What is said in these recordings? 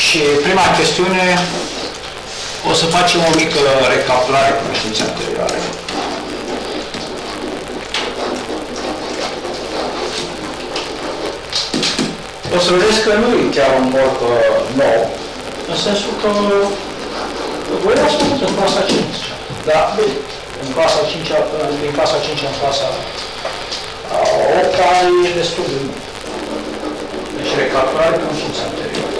Și prima chestiune, o să facem o mică recapitulare cu cunoștințe anterioare. O să vedeți că nu e chiar un morc nou, în sensul că voi l-ați făcut în clasa 5. Da, bine, în clasa 5, din clasa 5 în clasa 8 e destul de mult. Deci recapitulare cu cunoștințe anterioare.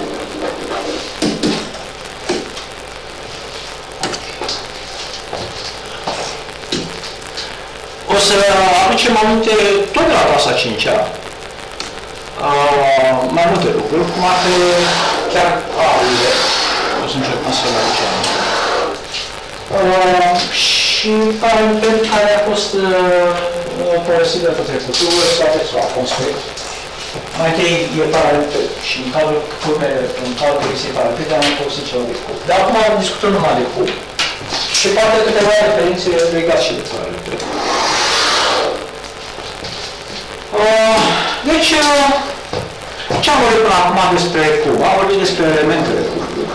O să aducem aminte tot de la clasa 5-a, mai multe lucruri, cum ar fi chiar aurile. O să încercăm să le aducem. Și paralel care a fost folosit de către cultură, sau la conspect. Mai întâi e paralel și în cadrul chestii paralel, dar am folosit ceva de cub. Dar acum discutăm numai de cub. Și poate câteva referințe legate și de paralel. Deci, ce am vorbit până acum despre cub? Am vorbit despre elementele cubului.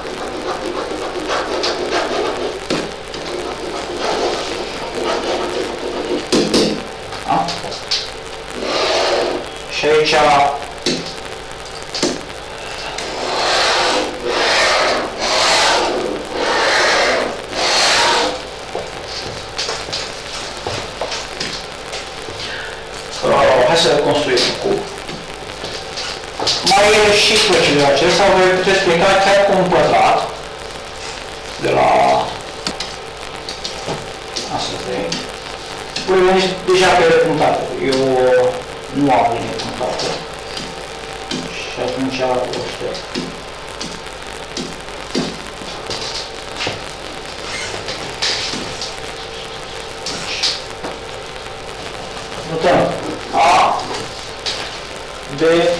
Da? Și aici hai să construim un cub. Mai e și procedura acesta, voi puteți explica chiar cu un pătrat de la asta trăim. Voi veni deja pe repunctate. Eu nu am linie punctată. Și atunci o șterg. Notăm A, B,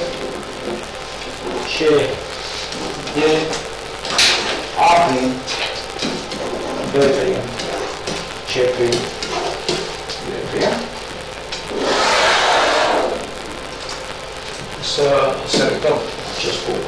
C, D, A', B', C', D'. Să uităm acest cub.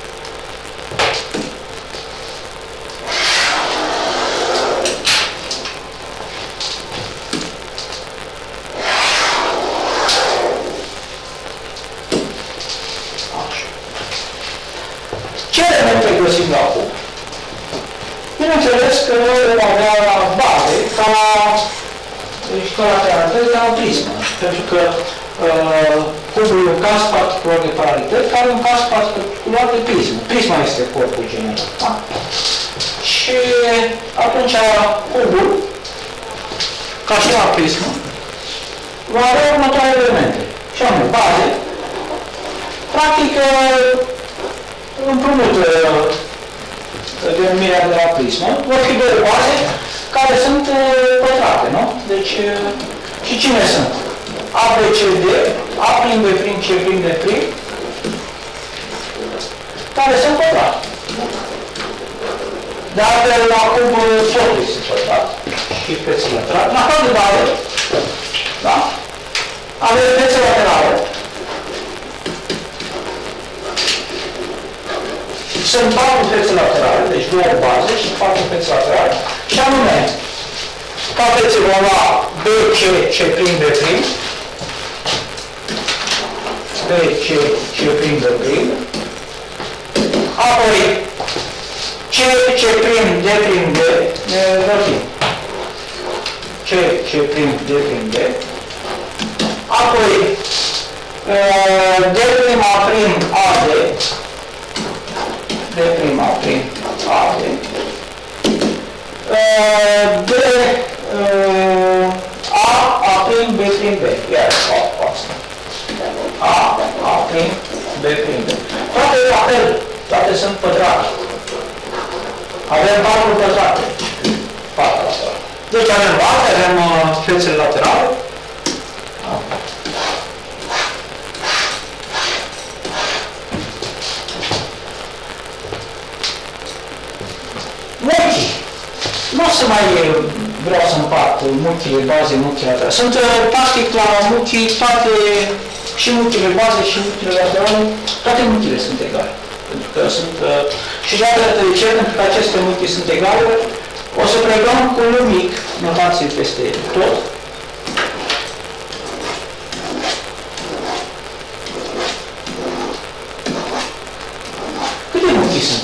Ce elemente găsim la cub? Bineînțeles că noi vom avea baze ca și colateralități de la prismă, pentru că cubul e un caz particular de paralități, care e un caz particular de prismă. Prisma este corpul general. Da? Și atunci cubul, ca și la prismă, va avea următoarele elemente. Și anume, baze, practic, împrumut denumirea de la prismă, vor fi două baze care sunt pătrate, nu? Deci, și cine sunt? A, B, C, D, A', B', C', D', care sunt pătrate. Dar la cub totul este pătrat și fețe laterale. În afară de baze, da? Avem fețe laterale. Sunt 4 fețe laterale, deci 2 baze și 4 fețe laterale. Și anume, ca fețe vom lua B, C, C', D', B, C, C', D', apoi C, C', D', C, C', D', apoi D', AD, D' AD, D A' B', iar asta. A', B'. Toate la fel, toate sunt pătrate. Avem 4 pătrate. 4 laterale. Deci avem baze, avem fețele laterale. Muchii. Nu o să mai vreau să împart muchile baze, muchile laterale. Sunt, practic, la muchii toate, și muchile baze și muchile laterale, toate muchile sunt egale. Pentru că sunt... și iată de ce, pentru că aceste multi sunt egale, o să pregăm cu un mic notație peste tot. Câte multi sunt?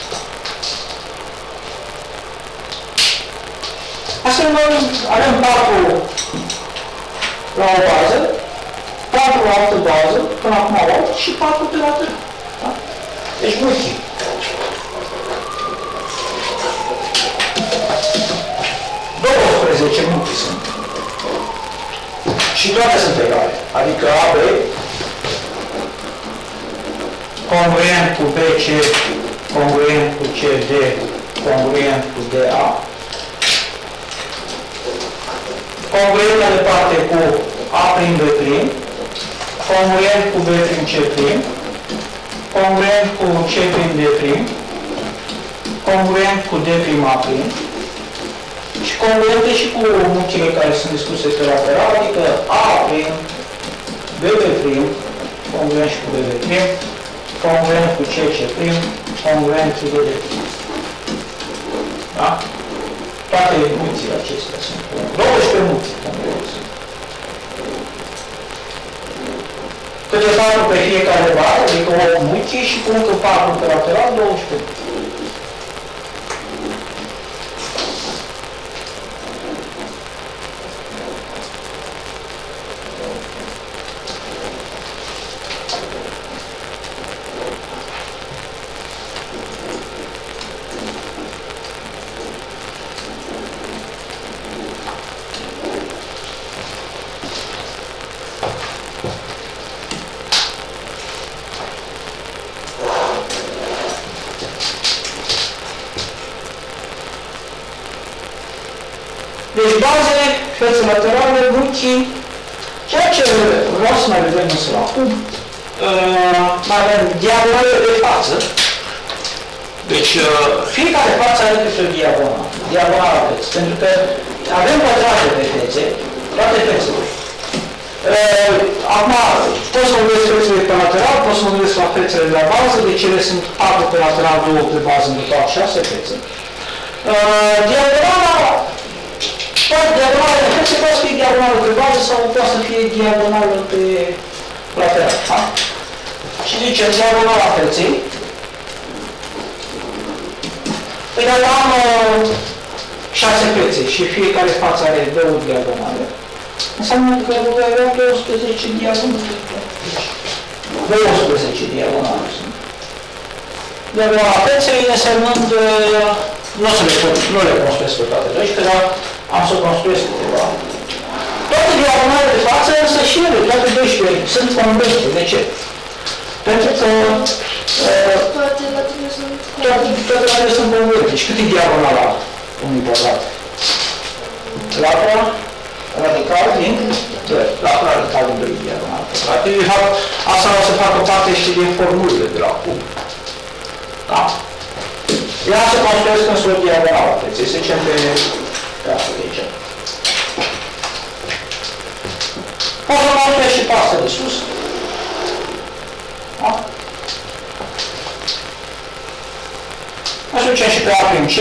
Astfel noi avem 4 la o bază, 4 la altă bază, până acum 8 și 4 pe lateral. Da? Deci multi. Ce multi sunt. Și toate sunt egale. Adică AB congruent cu BC, congruent cu CD, congruent cu DA, congruent mai departe cu A prin B prim, congruent cu B prin C prim, congruent cu C prin D prim, congruent cu D prim A prim, și congruente și cu multile care sunt dispuse pe lateral, adică A prim, BB prim, congruent și cu BB prim, congruent cu CC prim, congruent cu DD prim. Da? Toate multile acestea sunt 12 multi congruenți. Câte 4 pe fiecare bază, adică 8 multi și cu încă 4 pe lateral, 12 multi. Deci bazele, fețe laterale, multi, ceea ce vreau să mai vedem însă acum, mai avem diagonale de față. Deci fiecare față are câte o diagonală, diagonala fețe, pentru că avem pătrate pe fețe, toate fețele. Acum, pot să mă gândesc fețele pe lateral, pot să mă gândesc la fețele de la bază, deci ele sunt 4 pe lateral, 2 pe bază, în total 6 fețe. Diagonala, diagonala de fețe poate să fie diagonală pe bază sau poate să fie diagonală pe lateral. Da? Și zicem diagonala feței. Păi dacă am 6 fețe și fiecare față are 2 diagonale, înseamnă că voi avea 12 diagonale. 12 diagonale sunt. Diagonala feței însemnând, nu le construiesc pe toate 12, dar am să construiesc câteva. Toate diagonale de față, însă și ele, toate 12, sunt convexe. De ce? Pentru că toate latele sunt convexe. Deci cât e diagonala unui pătrat? Latra radical din 2. Latra radical din 2 diagonale pătrate. De fapt, asta o să facă parte și din formulele de la cub. Da? Ea se construiesc însă o diagonală. Deci se zicem pe asta de aici. O să mă și pe asta de sus. Da? Ajungem și pe A prin C.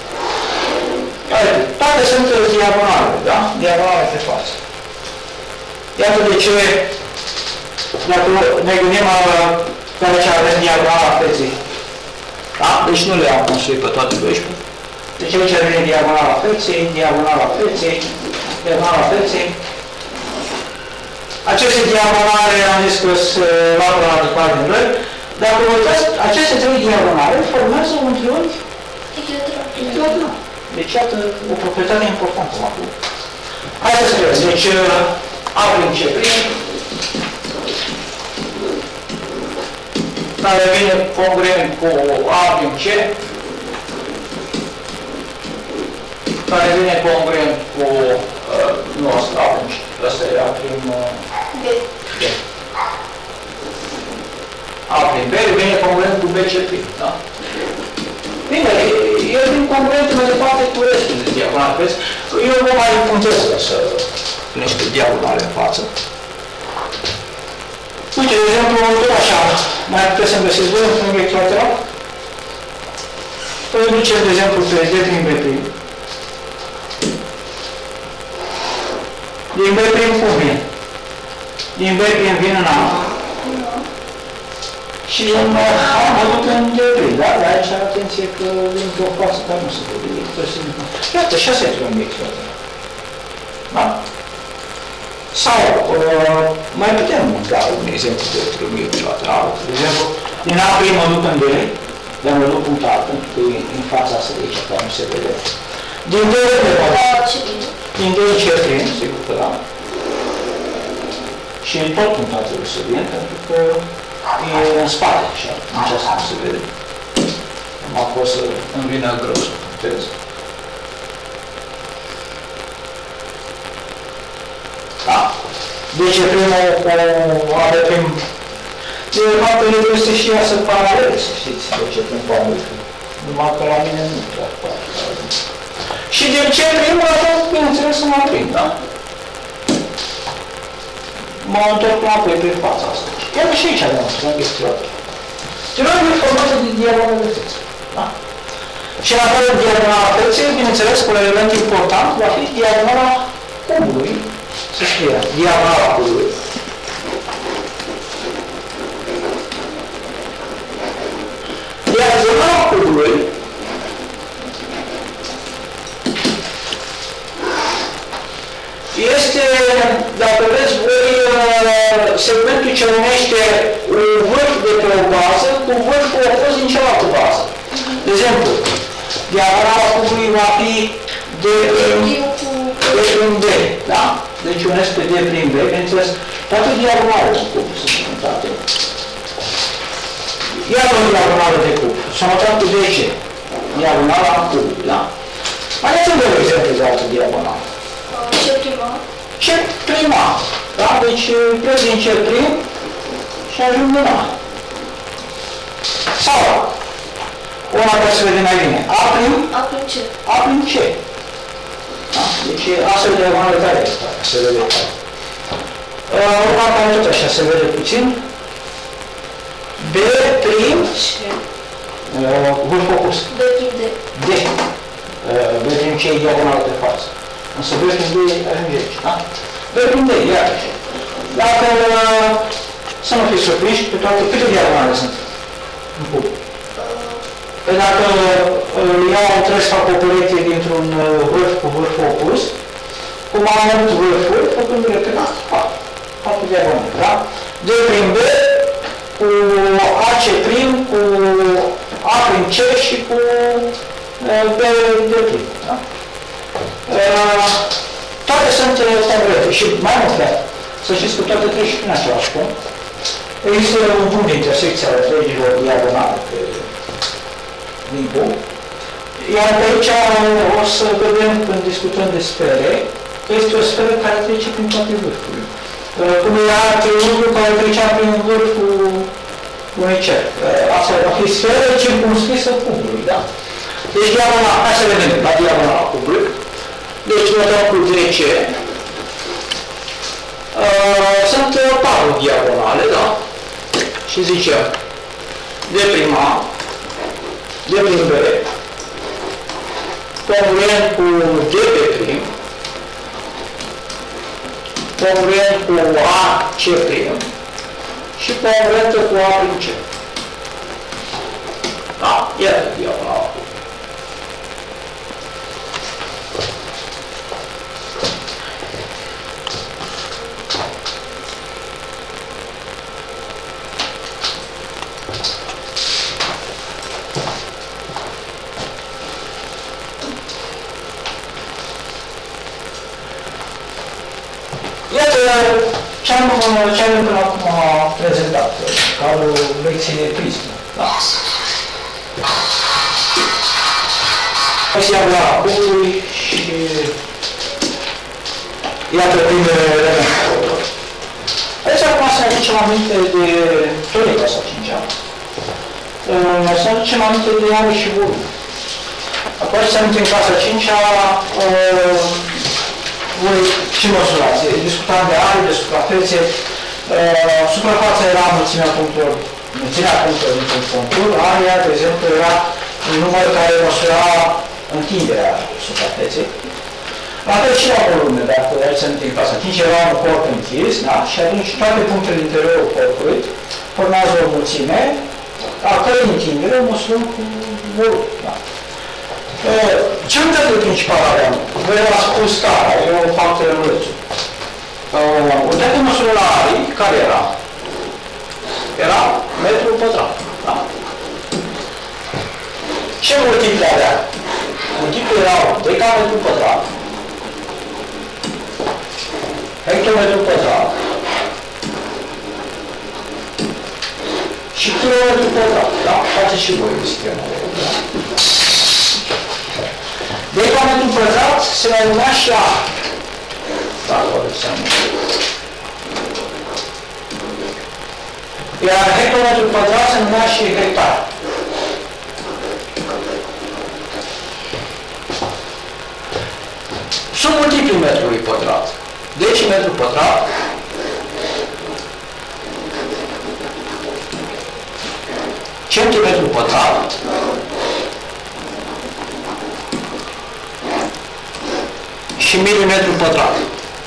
Toate sunt diagonale, da? Diagonale pe față. Iată de ce, dacă ne gândim că aici avem diagonala feței. Da? Deci nu le-am construit pe toate 12. Deci aici vine diagonala feței, diagonala feței, diagonala feței. Aceste diagonale am zis că sunt latura radical din 2. Dacă vă uitați, aceste 3 diagonale formează un triunghi ichilătral. Deci iată o proprietate importantă acum. Haideți să vedem. Deci A prin C prin, care vine congruent cu A prin C, care vine congruent cu nu asta A prin C, ăsta e A prin B. A prin B vine congruent cu BC prin, da? Bine, el vine congruent mai departe cu restul de diagonale, vezi? Eu nu mai puntez să niște diagonale în față. Uite, de exemplu, tot așa, Mai puteți să-mi găsiți voi un triunghi echilateral? Păi ducem, de exemplu, pe D prin B prim. Din B prim cum vin? Din B prim vin în A. Și în A mă duc în D prim, da? Dar aici atenție că vin pe o față care nu se vede. Iată, 6 triunghi echilateral. Da? Sau, mai putem da un exemplu de triunghi echilateral. De exemplu, din A prim mă duc în D, dar mă duc punctat, pentru că e în fața asta de aici, care nu se vede. Din D din D în C prim, sigur că da. Și tot punctat trebuie să vin, pentru că e în spate, așa, nici asta nu se vede. Nu a fost să îmi vină greu să puntez. Da? Deci primul cu A de prim. De fapt, el este și ea să paralele, să știți, de ce prin pământ. Numai că la mine nu prea poate. Și din ce prim, atunci, bineînțeles, să mă prind, da? Mă întorc înapoi pe fața asta. Iar și aici avem un triunghi echilateral. Triunghiul formată de diagonala de fețe. Da? Și în afară de diagonala feței, bineînțeles, un element important va fi diagonala cubului. Să scrie diagonala cubului. Diagonala cubului este, dacă vreți voi, segmentul ce numește un vârf de pe o bază cu vârful opus din cealaltă bază. De exemplu, diagonala cubului va fi D prin B, da? Deci unesc pe D prin B, bineînțeles, toate diagonale în cub sunt notate. Iar o diagonală de cub, s-a notat cu DC, diagonala cubului, da? Mai dați-mi două exemple de altă diagonală. Ce prima? Ce prima, da? Deci plec din C prim și ajung în A. Sau, una care se vede mai bine, A prim, A prin C. A prin C. Da? Deci asta e diagonală tare, se vede tare. Una care tot așa se vede puțin, B prim, vârf opus. B prin D. D. B prim C e diagonală de față. Însă B prin D ajunge aici, da? B prin D, iarăși. Dacă să nu fiți surprinși, pe toate, câte diagonale sunt în cub? Păi dacă iau întreg să fac o pereche dintr-un vârf cu vârf opus, cum am avut vârful, făcându-le pe nas, 4 diagonale, da? D prin B, cu AC prim, cu A prin C și cu B prim, da? Toate sunt congruente și mai mult de să știți că toate trec și prin același punct. Există un punct de intersecție ale întregilor diagonale din punct. Iar pe aici o să vedem, când discutăm de sfere, că este o sferă care trece prin toate vârfurile. Cum era triunghiul care trecea prin vârful unui cerc. Asta va fi sferă circumscrisă cubului, da? Deci diagonala, hai să vedem la diagonala cubului. Deci notăm cu DC. Sunt 4 diagonale, da? Și zicem D prin A, D prin B, congruent cu D pe prim, congruent cu A C prim și congruentă cu A prin C. Da? Iată diagonala. Ce am până acum prezentat, ca o lecție de prismă. Da. Lecția la cubului și iată primele elemente. Aici acum să ne aducem aminte de toate clasa 5-a. Să ne aducem aminte de are și volum. Apoi să aminte în clasa 5-a voi și măsurați. Discutam de are, de suprafețe. Suprafața era mulțimea punctelor menținerea punctelor dintr-un contur, area, de exemplu, era un număr care măsura întinderea suprafeței. La fel și la volume, dacă să ne clasa. Atunci era un corp închis, da? Și atunci toate punctele din interiorul corpului formează o mulțime, a cărei întindere măsurăm cu volum. Da? Ce metodă principală aveam? Voi v-am spus starea, eu fac trenulețul. Uitați măsură la arii, care era? Era metru pătrat. Da? Ce multiple avea? Multiple erau decametru pătrat, hectometru pătrat și kilometru pătrat. Da? Faceți și voi sistemul. Da? Decametru pătrat se mai numea și A. Da, vă înseamnă. Iar hectometru pătrat se numea și hectar. Sunt multiplii metrului pătrat. Decimetru pătrat centimetru pătrat și milimetru pătrat.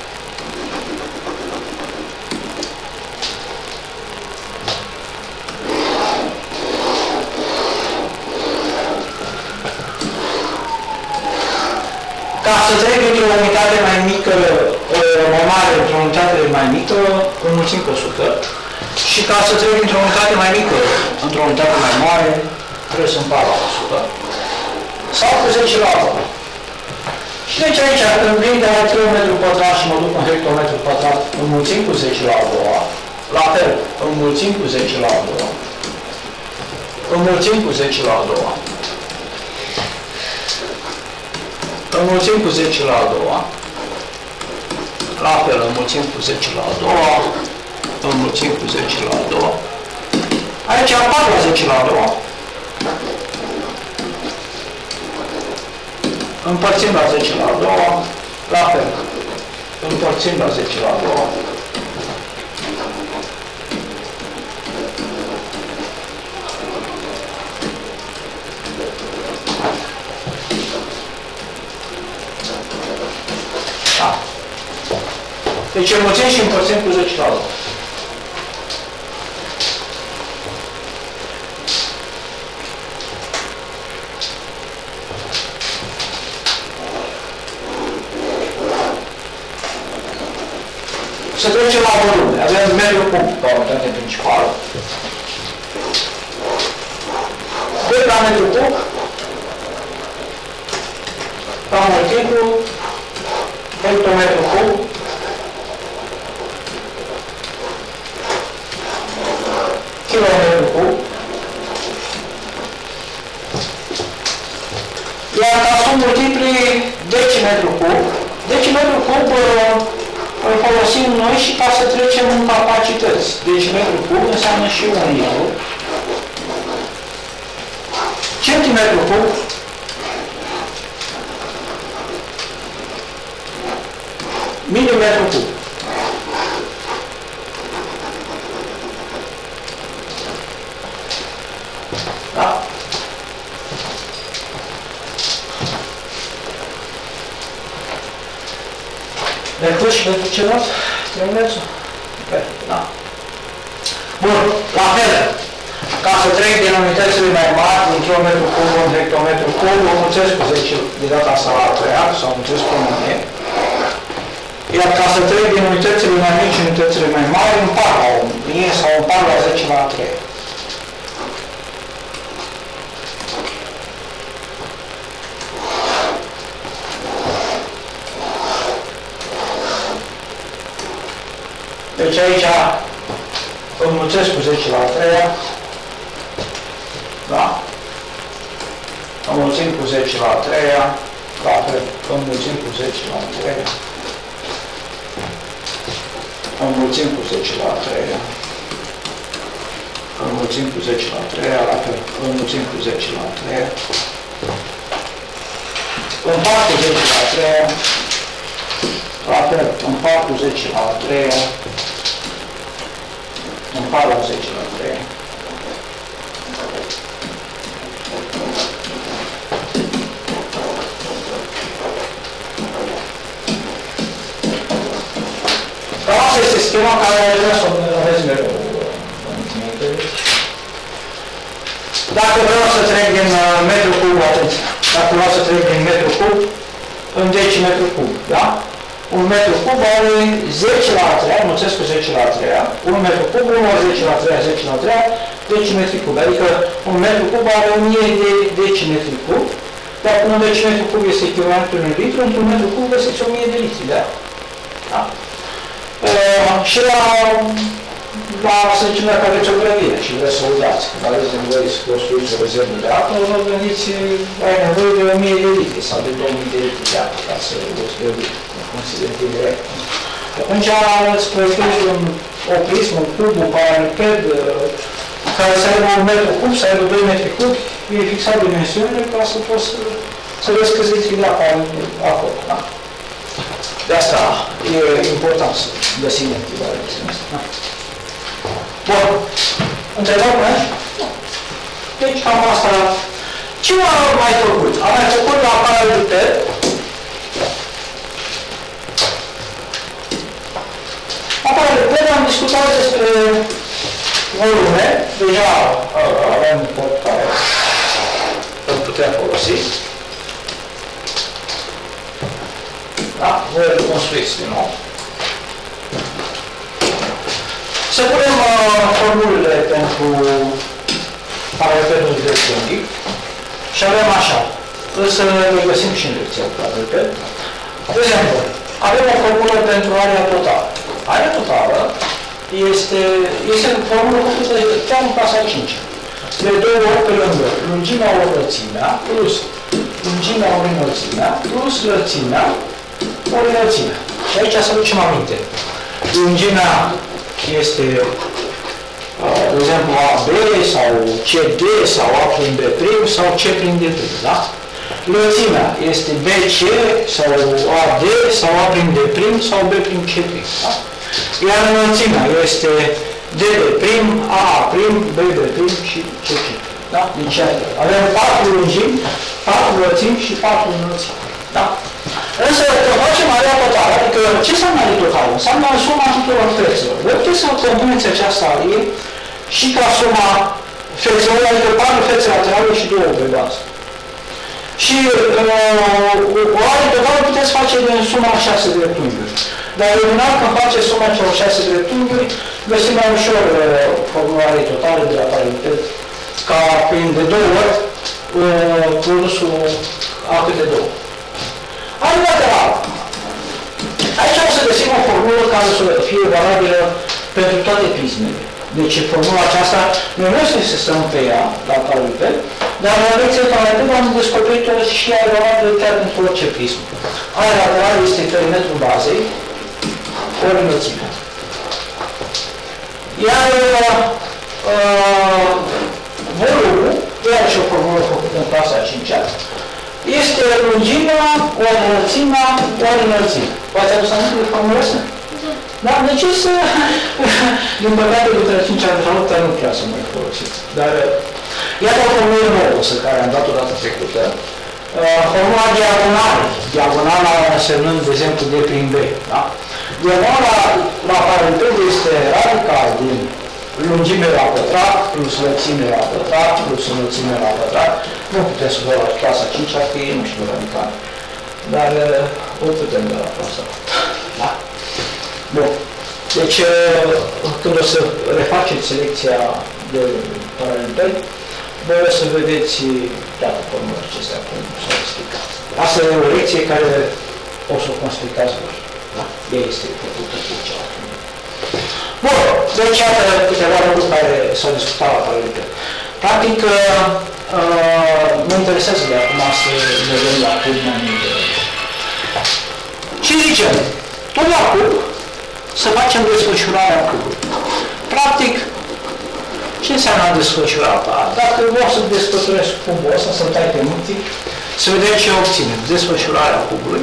Ca să trec dintr-o unitate mai mică, mai mare, într-o unitate mai mică, înmulțim cu 100. Și ca să trec dintr-o unitate mai mică, într-o unitate mai mare, trebuie să împart la 100. Sau cu 10 la 1. Și deci aici, când vin de la 3 metru pătrat și mă duc în hectometru pătrat, înmulțim cu 10 la 2. La fel, înmulțim cu 10 la 2. Înmulțim cu 10 la 2. Înmulțim cu 10 la a doua. La fel, înmulțim cu 10 la a doua. Înmulțim cu 10 la a doua. Aici apar la 10 la a doua. Împărțim la 10 la a doua. La fel. Împărțim la 10 la a doua. Deci înmulțim și împărțim cu 10 la 2. Să trecem la volume. Avem mediul punct ca unitate principală. 2 la metru cub, la multiplu, hectometru cub, kilometru cub. Iar ca sunt multipli decimetru cub, decimetru cub îl folosim noi și ca să trecem în capacități. Decimetru cub înseamnă și 1 litru. Centimetru cub milimetru cub. Da? Mergând și pentru celălalt? Triunghiulețul? Da. Bun, la fel. Ca să trec din unitățile mai mari, din kilometru cub în hectometru cub, o mulțesc cu 10 de data asta la 3 sau mulțesc cu 1000. Iar ca să trec din unitățile mai mici în unitățile mai mari, împart la 1000 sau împart la 10 la 3. Deci aici înmulțesc cu 10 la 3, da? Înmulțim cu 10 la 3, la fel, înmulțim cu 10 la 3, înmulțim cu 10 la 3, înmulțim cu 10 la 3, la fel, înmulțim cu 10 la 3, împart cu 10 la 3, la fel, împart cu 10 la 3, împart la 10 la 3, schema care vrea să o aveți mereu. Dacă vreau să trec din metru cub, atenție, dacă vreau să trec din metru cub în decimetru cub, da? Un metru cub are 10 la a treia, înmulțesc cu 10 la a treia, un metru cub, 1 ori 10 la a treia, 10 la a treia, decimetri cub. Adică un metru cub are 1000 de decimetri cub. Dacă un decimetru cub este echivalentul unui litru, într-un metru cub găsiți 1000 de litri de apă. Da? Și să zicem, dacă aveți o grădină și vreți să udați, când aveți nevoie să construiți o rezervă de apă, vă gândiți, ai nevoie de 1000 de litri sau de 2000 de litri de apă ca să udați grădină, considerând direct. Atunci îți proiectezi o prismă, un cub, un paraliped, care să aibă 1 metru cub, să aibă 2 metri cub, e fixat dimensiunile ca să poți să vezi câți litri de apă acolo. Da? De asta e important să găsim echivalentul ăsta. Da? Bun. Întrebări mai? Deci cam asta. Ce am mai făcut? Am mai făcut la paraliped. La paraliped am discutat despre volume. Deja avem un pot care îl putem folosi. Da? Voi îl construiți din nou. Să punem formulele pentru paralipedul dreptunghic și avem așa. Să le găsim și în lecția cu paraliped. De exemplu, avem o formulă pentru area totală. Area totală este formulă făcută chiar în clasa 5. De 2 ori pe lângă lungimea ori lățimea plus lungimea ori înălțimea plus lățimea ori înălțimea. Și aici să ducem aminte. Lungimea este, de exemplu, AB sau CD sau A prin B' sau C prin D', da? Lățimea este BC sau AD sau A prin D' sau B prin C', da? Iar înălțimea este DB', AA', BB' și CC. Da? Deci avem 4 lungimi, 4 lățimi și 4 înălțimi. Da? Însă, când facem area totală, adică ce înseamnă area totală? Înseamnă suma tuturor fețelor. Voi puteți să compuneți această arie și ca suma fețelor, adică 4 fețe laterale și 2 pe bază. Și o arie totală puteți face din suma 6 dreptunghiuri. Dar evident, când faceți suma celor 6 dreptunghiuri, găsim mai ușor formula ariei totale de la paraliped, ca prin de 2 ori produsul a câte 2. Arie laterală. Aici o să găsim o formulă care să fie valabilă pentru toate prismele. Deci formula aceasta, noi nu să stăm pe ea, la paraliped, dar la lecția paraliped am descoperit-o și ea e valabilă chiar pentru orice prism. Aria laterală este perimetrul bazei, ori înălțimea. Iar volumul, iarăși o formulă făcută în clasa a 5-a, este lungimea, ori înălțimea, ori înălțimea. V-ați adus aminte de formula asta? Da, deci să... Din păcate, după 5 ani de luptă, nu prea să mai folosiți. Dar, iată o formulă nouă, care am dat-o dată trecută. Formula diagonală. Diagonala însemnând, de exemplu, D prin B. Da? Diagonala la paraliped este radical din lungime la pătrat plus lățime la pătrat plus înălțime la pătrat. Nu putem să vă la clasa 5-a, că ei nu știu radical. Dar o putem de la clasa 8. Da? Bun. Deci, când o să refaceți selecția de paraliped, voi o să vedeți toate formulele acestea, cum s-au explicat. Asta e o lecție care o să o conspicați voi. Da? Ea este făcută cu cealaltă. Bun, deci iată câteva lucruri care s-au discutat la paraliped. Practic, mă interesează de acum să vedem la cub mai multe. Și zicem, tot la cub, să facem desfășurarea cubului. Practic, ce înseamnă desfășurarea ta? Dacă vreau să desfășurez cubul ăsta, să-l tai pe munții, să vedem ce obținem. Desfășurarea cubului.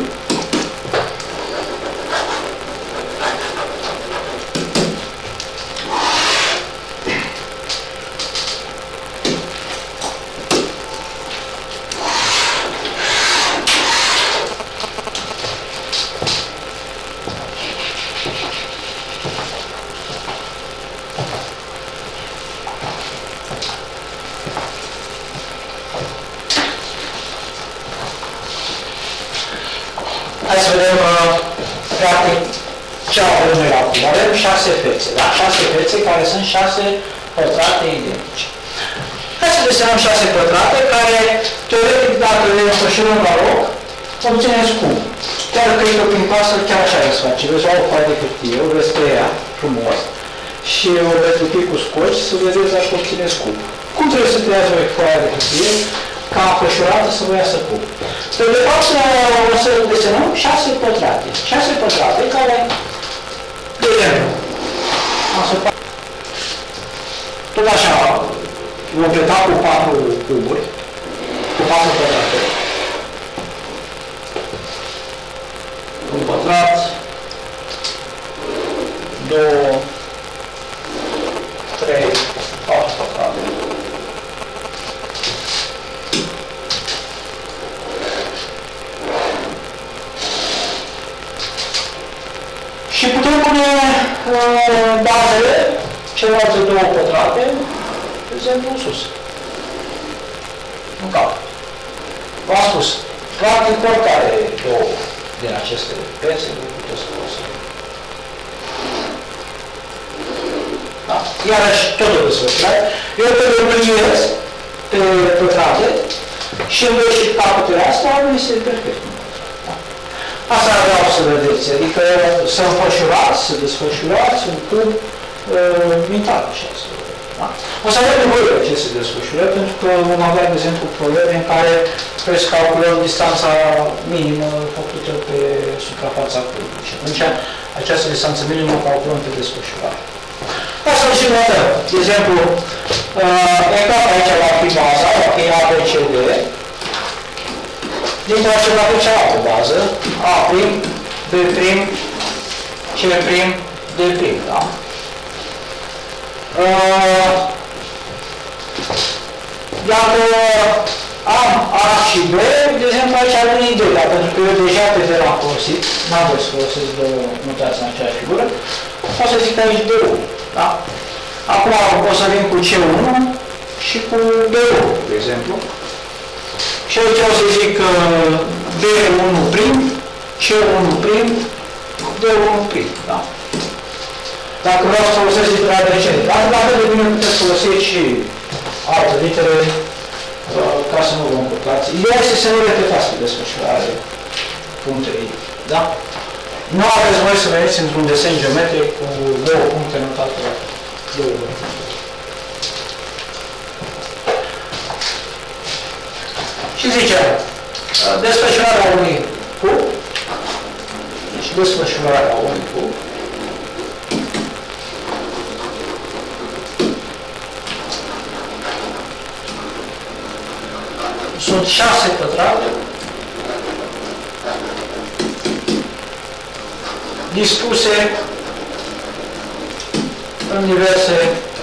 pătrate ce avem noi acum? Avem 6 fețe, da? 6 fețe care sunt 6 pătrate identice. Hai să desenăm 6 pătrate care, teoretic, dacă le înfășurăm la loc, obțineți cum. Chiar că e prin pasă, chiar așa îți face. Vezi, au o foaie de hârtie, o veți pe ea frumos și o veți lupi cu scoci să vedeți dacă obțineți cum. Cum trebuie să creați o foaie de hârtie ca înfășurată să vă iasă cum? De fapt, o să desenăm 6 pătrate. 6 pătrate care, de exemplu, tot așa, vom pleta cu 4 cuburi, cu 4 pătrate. Un pătrat, 2, 3, 4 pătrate. Și putem pune bazele, celelalte 2 pătrate, de exemplu, în sus. În cap. V-am spus, practic oricare 2 din aceste piețe le puteți folosi. Da? Iarăși, tot o desfășurare. Eu te repliez pe pătrate și înveți și capetele astea, este perfect. Da? Asta vreau să vedeți, adică să înfășurați, să desfășurați un cub mental, așa să vedeți. Da? O să avem nevoie de aceste desfășurări, pentru că vom avea, de exemplu, probleme în care trebuie să calculăm distanța minimă făcută pe suprafața cubului. Și atunci, această distanță minimă o calculăm pe desfășurare. Hai să și notăm. De exemplu, egal aici va fi baza, va fi A, B, C, D. Dintr-o ce va fi cealaltă bază, A', B', C', D', da? Dacă am A și B, de exemplu aici ar veni 2, dar pentru că eu deja pe 0 am folosit, n-am vrut să folosesc 2 notații în aceeași figură, o să zic aici D1, da? Acum o să vin cu C1 și cu D1, de exemplu. Și aici o să zic D1', C1', D1', da? Dacă vreau să folosesc litere recente. Dacă la fel de bine puteți folosi și alte litere ca să nu vă încurcați. Ideea este să nu repetați pe desfășurare punctele, da? Nu aveți voi să veniți într-un desen geometric cu 2 puncte notate la 2 ori. Și zicem, desfășurarea unui cub și desfășurarea unui cub sunt 6 pătrate dispuse în diverse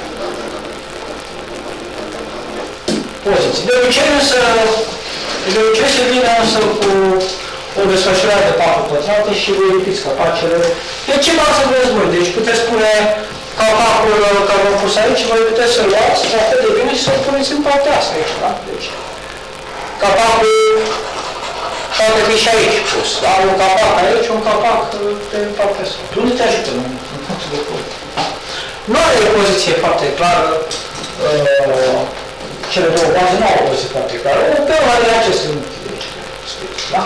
poziții. De obicei se vine însă cu o desfășurare de 4 pătrate și verifiți capacele. De ce v-ați să vreți voi? Deci puteți pune capacul care v-am pus aici, voi puteți să-l luați la fel de bine și să-l puneți în partea asta aici, da? Deci, capacul poate fi și aici pus, da? Un capac aici, un capac pe partea asta. Unde te ajută în funcție de cuvânt? Da? Nu are o poziție foarte clară, cele 2 baze nu au o poziție foarte clară, pe una din aceste unități de aici, da?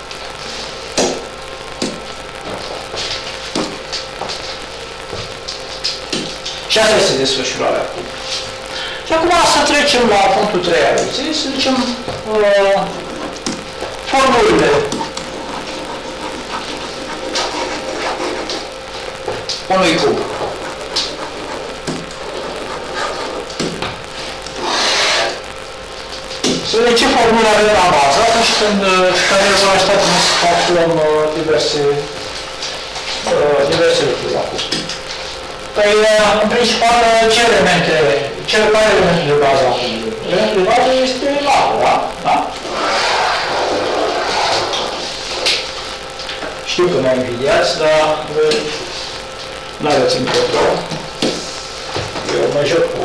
Și asta este desfășurarea acum. Și acum să trecem la punctul 3 al lecției, să zicem formulele unui cub. Să vedem ce formule avem la bază atunci când care vor aștepta să calculăm diverse lucruri acum. Păi, în principal, ce elemente de bază acum? Elementul de bază este lacul, da? Știu că mă invidiați, dar n-aveți încotro. Eu mă joc cu...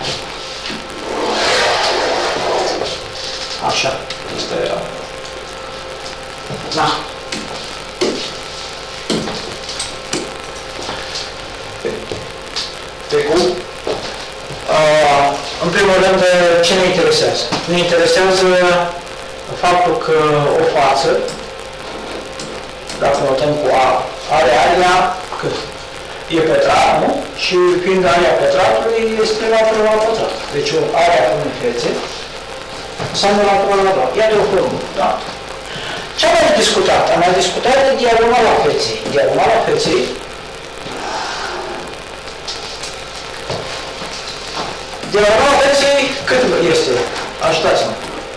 Așa, asta era. Da. pe cub. În primul rând, ce ne interesează? Ne interesează faptul că o față, dacă notăm cu A, are area cât? E pătrat, nu? Și fiind area pătratului, este lateral la pătrat. Deci area unei fețe înseamnă lateral la pătrat. Iată o formulă, da? Ce am mai discutat? Am mai discutat de diagonala feței. Diagonala feței diagonala feței cât este? Ajutați-mă.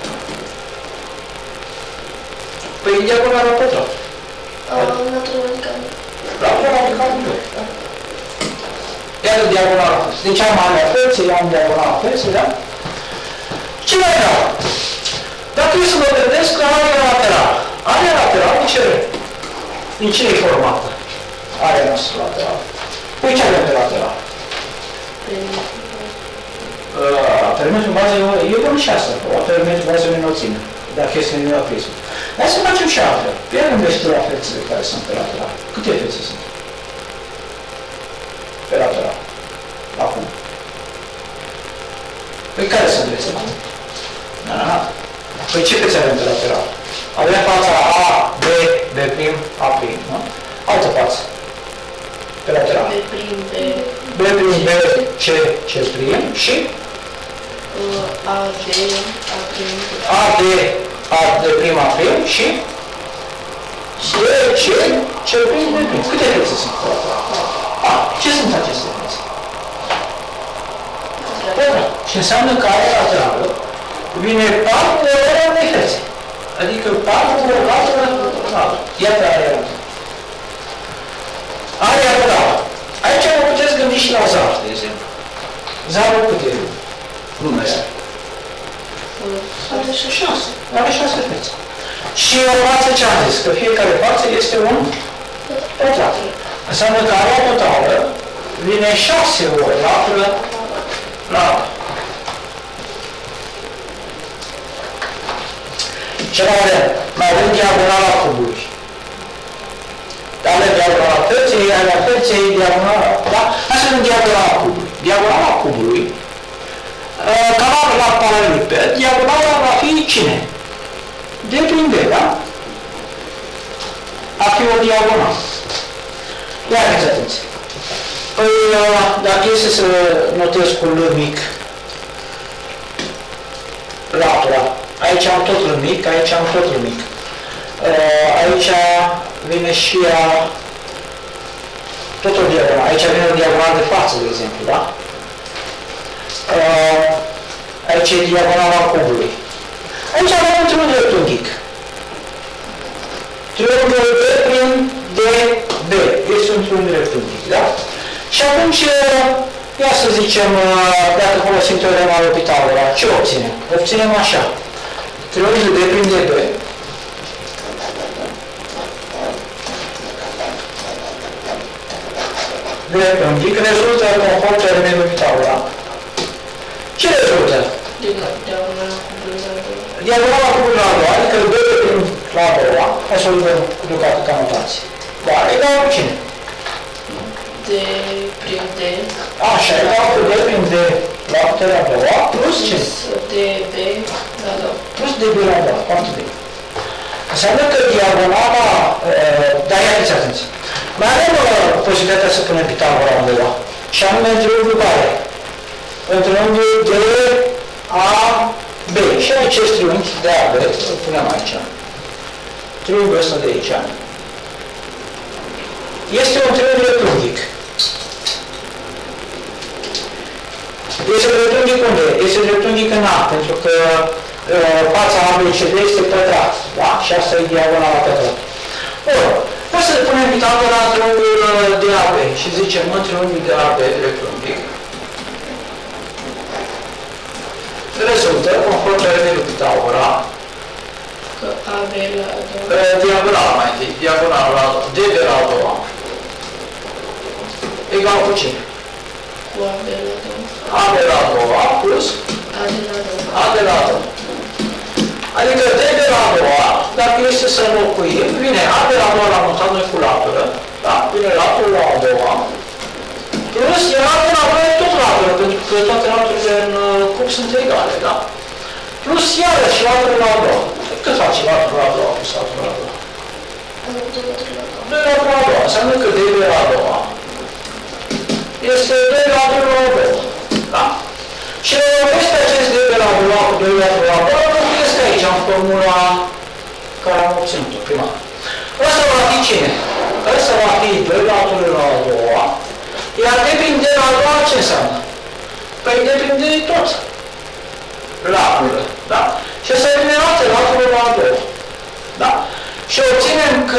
Păi diagonala la pătrat. Lateral radical. Lateral radical de 2, da? Iată diagonala feței. Deci am area feței, am diagonala feței, da? Ce mai vreau? Dacă eu să mă gândesc la area laterală. Area laterală din ce e formată? Area noastră laterală. Păi ce avem pe lateral? Perimetrul bază e bun și asta. Perimetrul bază e înălțime. Dacă este linia prismă. Hai să facem și altfel. Ia gândește la fețele care sunt pe lateral. Câte fețe sunt? Pe lateral. Acum. Păi care sunt fețele? Păi ce fețe avem pe lateral? Avem fața A, B, B', A', nu? Altă față. Pe lateral. B', B, C, C' și? A, D, A'. A, D, A' și? B, C, C', B'. Câte fețe sunt pe lateral? Ce sunt aceste fețe? Pătrat. Și înseamnă că area laterală vine 4 ore unei fețe. Adică 4 ori laterală. Iată area laterală. Area laterală. Aici vă puteți gândi și la zar, de exemplu. Zarul câte nume are? Are 6. Are 6 fețe. Și o față ce am zis? Că fiecare față este un pătrat. Înseamnă că area totală vine 6 ori laterală la ce mai avem? Mai avem diagonala cubului. Avem diagonala feței, area feței, diagonala... Da? Hai să vedem diagonala cubului. Diagonala cubului, canalul la paraleliped, diagonala va fi cine? D prin D, da? Ar fi o diagonală. Ia aveți atenție. Păi, dacă este să notez cu L mic latura, aici am tot L mic, aici am tot L mic. Aici vine și tot o diagonală. Aici vine o diagonală de față, de exemplu, da? Aici e diagonala cubului. Aici avem un triunghi dreptunghic. Triunghiul D prin DB. Este un triunghi dreptunghic, da? Și atunci, ia să zicem, dacă folosim teorema lui Pitagora, ce obținem? Obținem așa. Triunghiul D prin DB dreptunghic rezultă conform teoremei lui Pitagora. Ce rezultă? Diagonala cubului la a doua, adică D prin la a doua, hai să o vedem cu ducată ca notație. Da, egal cu cine? D prin D. Așa, egal cu D prin D la puterea a doua, plus ce? DB la a doua. Plus DB la a doua, foarte bine. Înseamnă că diagonala, dar ia-ți atenție. Mai avem posibilitatea să punem Pitagora undeva. Și anume în triunghiul care? În triunghiul de A, B. Și acest triunghi de A, B, îl punem aici. Triunghiul ăsta de aici. Este un triunghi dreptunghic. Este dreptunghic unde? Este dreptunghic în A, pentru că fața ABCD este pătrat. Da? Și asta e diagonala pătrat. Bun. Poți să punem Pitagora în triunghiul de AB și zicem în triunghiul de AB dreptunghic. Rezultă, conform teoremei lui Pitagora, că AB la a doua. Diagonala mai întâi. Diagonala la DB la a doua. Egal cu cine? Cu AB la a doua. AB la a doua plus AD la a doua. AD la a doua. Adică DB la a doua, dacă este să înlocuim, vine AD la a doua la notat noi cu latură, da? Vine latură la a doua, plus era de la noi sunt egale, da? Plus iarăși latură la a doua. Cât face latură la a doua plus latură la a doua? 2 latură la a doua. Înseamnă că 2 la a doua este 2 latură la a doua. Da? Și este acest 2 la a doua cu 2 latură la a doua, este aici, în formula care am obținut-o prima. Ăsta va fi cine? Ăsta va fi 2 latură la a doua, iar depinde la a doua ce înseamnă? Păi depinde de tot. Latură, da? Și să eliminate latură la a doua. Da? Și obținem că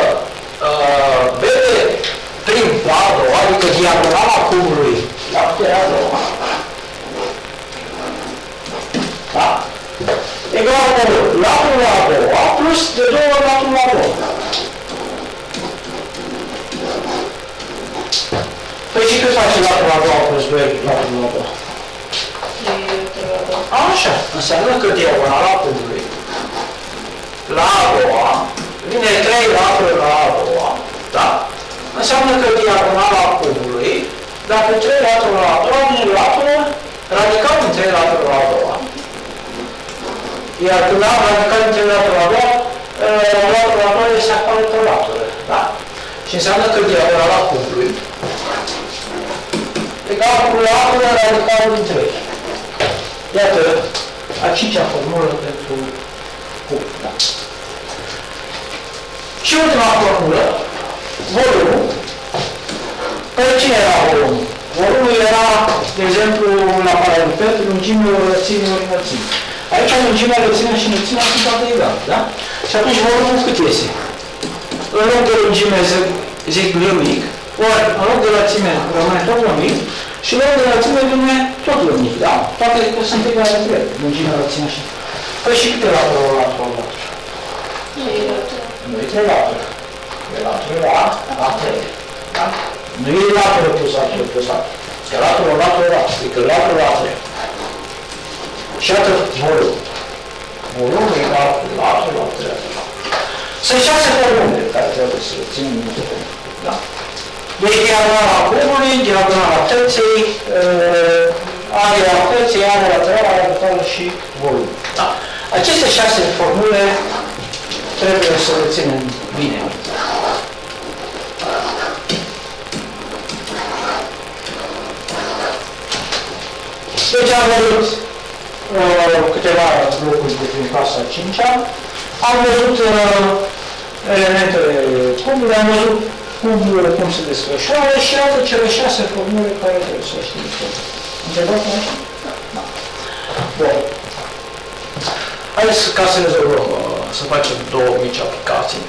BD prim la a doua, adică diagonala cubului la puterea a doua, da? Egal cu latură la a doua plus de 2 ori latură la a doua. Păi și cât face latură la a doua plus 2 latură la a doua? Așa, înseamnă că diagonala cubului la a doua vine 3 latură la a doua, da? Înseamnă că diagonala cubului, dacă 3 latură la a doua, vine latură radical din 3 latură la a doua. Iar când am radical din 3 latură la a doua, latură la a doua este acolo pe latură, da? Și înseamnă că diagonala cubului egal cu latură radical din 3. Iată, a 5-a formulă pentru cub. Da? Și ultima formulă, volumul. Păi cine era volumul? Volumul era, de exemplu, la paraleliped, lungimea lățimii ori înălțimii. Aici lungimea, lățimea și înălțimea sunt toate egale, da? Și atunci volumul cât iese? În loc de lungime zic lămic, ori în loc de lățime rămâne tot lămic, și în loc de lățime rămâne tot lămic, da? Toate sunt egale între ele, lungimea, lățimea și... Păi și câte latură o latură o latură? 3 latură. 3 latură la 3. Da? Nu e latură plus latură plus latură. Că latură la latură la. Adică latură la 3. Și atât volum. Volumul egal cu latură la 3. Sunt 6 volume care trebuie să ținem minte. Da? Deci diagonala cubului, diagonala tăței, area tăței, area laterală, area laterală și volum. Da? Aceste 6 formule trebuie să le ținem bine. Deci am văzut câteva lucruri din clasa 5-a, am văzut elementele cubului, am văzut cuburile cum se desfășoară și iată cele 6 formule care trebuie să știm. Întrebați aici? Da. Bun. Haideți ca să rezolvăm, să facem 2 mici aplicații.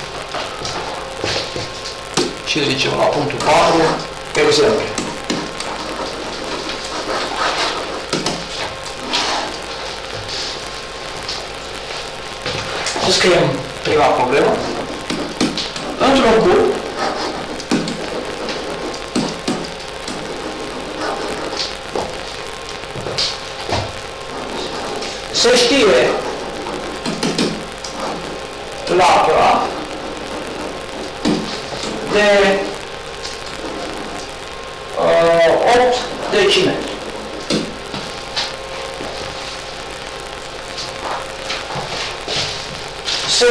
Și zicem la punctul 4, exemple. Să scriem prima problemă. Într-un cub, se știe latura de 8 decimetri. Se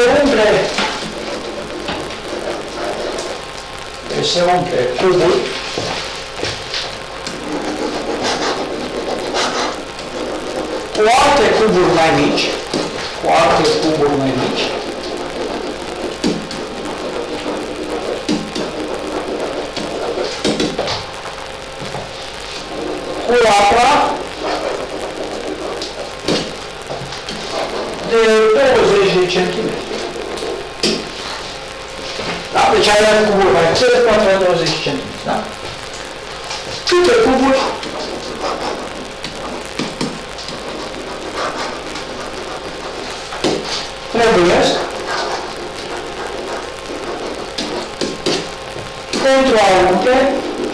umple cubul cu alte cuburi mai mici, cu latura de 20 de centimetri. Da? Deci ai cuburi mai mici de 20 de centimetri. Da? Câte cuburi trebuie pentru a umple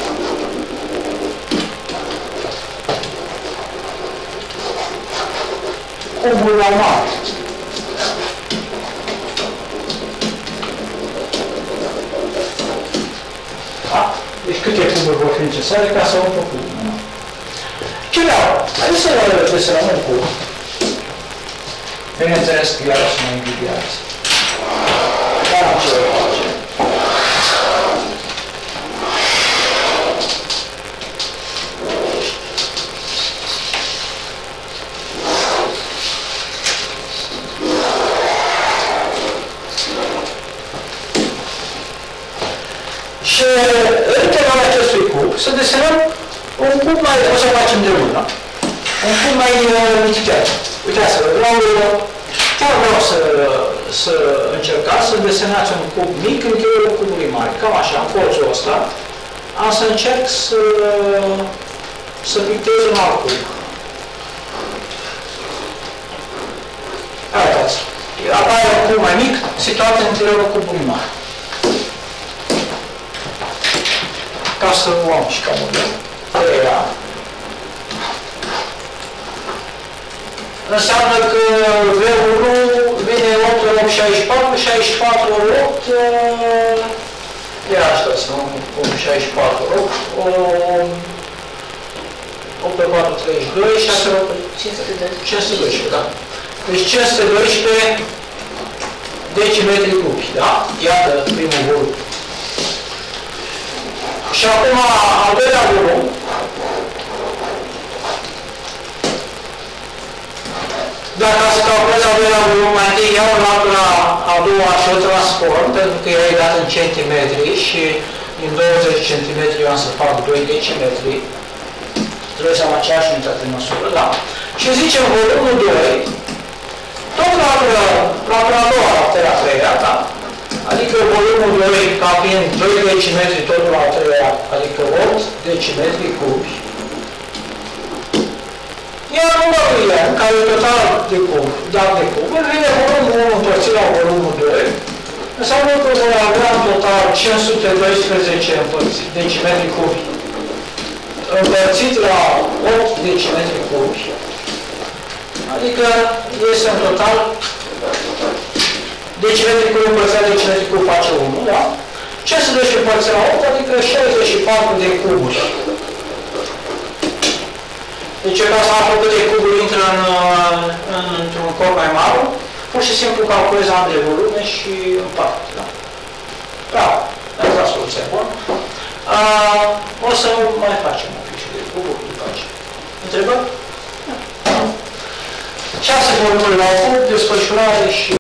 cubul normal. Da? Deci câte cuburi vor fi necesare ca să umple cubul normal. Ce vreau? Haideți să desenăm un cub. Bineînțeles că iar o să mă invidiați. Dar am ce voi face. Și în interiorul acestui cub să desenăm un cub mai, o să facem de mână, un cub mai mitigat. Uitați-vă, chiar vreau să încercați să desenați un cub mic în interiorul cubului mare, cam așa, în colțul ăsta. Am să încerc să pictez un alt cub. Uitați, apare un cub mai mic situat în interiorul cubului mare. Ca să luăm și ca model. Era. Înseamnă că V1 vine 8 ori 8, 64, 64 ori 8, era asta, să luăm 64 ori 8, 8 pe 4, 32, 6 ori 512, da. Deci 512 decimetri cubi, da? Iată primul volum. Și acum, al doilea volum, dacă să calculez al doilea volum, mai întâi iau latura a doua și o transform, pentru că ea e dată în centimetri și din 20 cm eu am să fac 2 decimetri. Trebuie să am aceeași unitate de măsură, da? Și zicem volumul 2, tot latura a doua, latura a treia, da? Adică volumul 2, ca fiind 2 decimetri totul la 3, adică 8 decimetri cubi. Iar numărul n, care e total de cub, dat de cub, îl vine volumul 1 împărțit la volumul 2, înseamnă că vom avea în total 512 decimetri cubi împărțit la 8 decimetri cubi, adică este în total decimetri cubi împărțit la decimetri cubi face 1, da? 512 împărțit la 8, adică 64 de cuburi. Deci, ca să aflu câte cuburi intră într-un corp mai mare, pur și simplu calculez ambele volume și împart. Da? Da, asta e soluția bună. O să mai facem o fișă de cuburi după aceea. Întrebări? 6 volumuri la cub, desfășurare și